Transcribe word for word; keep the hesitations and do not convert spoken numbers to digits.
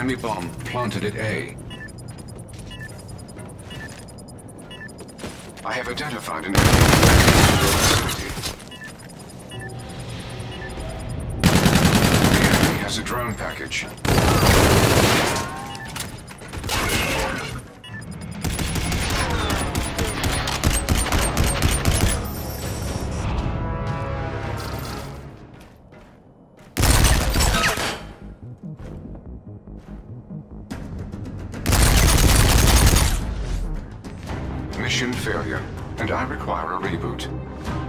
Enemy bomb planted at A. I have identified an enemy facility. The enemy has a drone package. Mission failure, and I require a reboot.